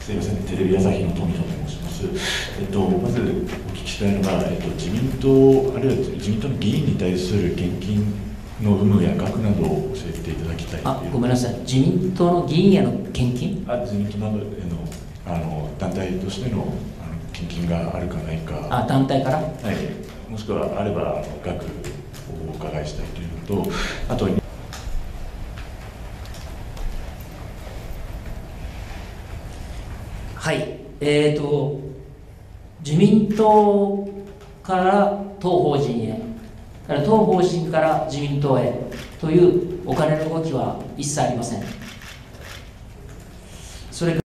すいません、テレビ朝日の富野と申します。まずお聞きしたいのが、自民党、あるいは自民党の議員に対する献金の有無や額などを教えていただきたいという。 ごめんなさい、自民党の議員への献金？ 自民党などへの団体としての献金があるかないか。 団体から？ はい、もしくはあれば額をお伺いしたいというのと、あとはい、自民党から当法人へ、当法人から自民党へというお金の動きは一切ありません。それ